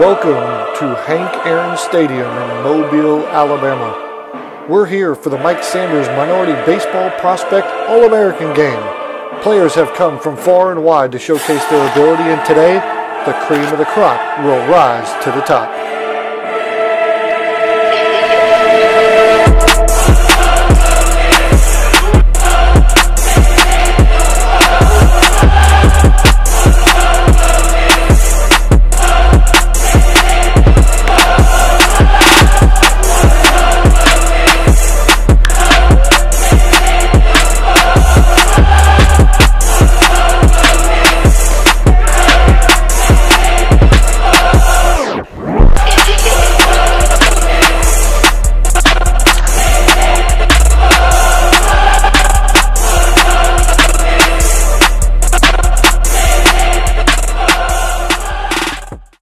Welcome to Hank Aaron Stadium in Mobile, Alabama. We're here for the Mike Sanders Minority Baseball Prospect All-American Game. Players have come from far and wide to showcase their ability, and today, the cream of the crop will rise to the top.